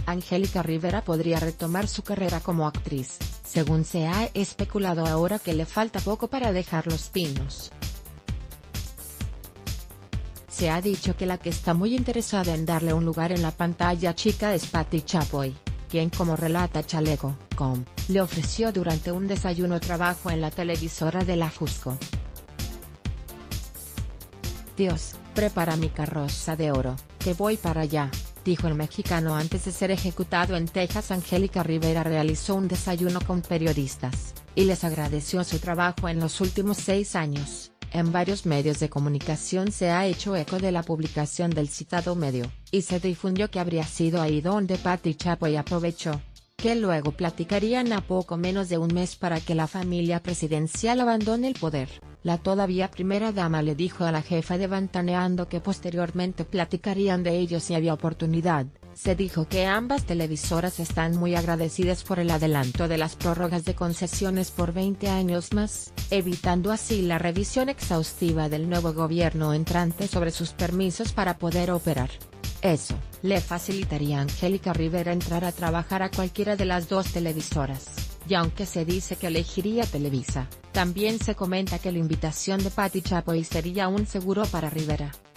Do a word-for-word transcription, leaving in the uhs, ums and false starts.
Angélica Rivera podría retomar su carrera como actriz, según se ha especulado ahora que le falta poco para dejar Los Pinos. Se ha dicho que la que está muy interesada en darle un lugar en la pantalla chica es Patti Chapoy, quien, como relata chaleco punto com, le ofreció durante un desayuno trabajo en la televisora de la Fusco. Dios, prepara mi carroza de oro, que voy para allá, dijo el mexicano antes de ser ejecutado en Texas. Angélica Rivera realizó un desayuno con periodistas, y les agradeció su trabajo en los últimos seis años. En varios medios de comunicación se ha hecho eco de la publicación del citado medio, y se difundió que habría sido ahí donde Patti Chapoy aprovechó que luego platicarían a poco menos de un mes para que la familia presidencial abandone el poder. La todavía primera dama le dijo a la jefa de Ventaneando que posteriormente platicarían de ello si había oportunidad. Se dijo que ambas televisoras están muy agradecidas por el adelanto de las prórrogas de concesiones por veinte años más, evitando así la revisión exhaustiva del nuevo gobierno entrante sobre sus permisos para poder operar. Eso le facilitaría a Angélica Rivera entrar a trabajar a cualquiera de las dos televisoras, y aunque se dice que elegiría Televisa, también se comenta que la invitación de Patti Chapoy sería un seguro para Rivera.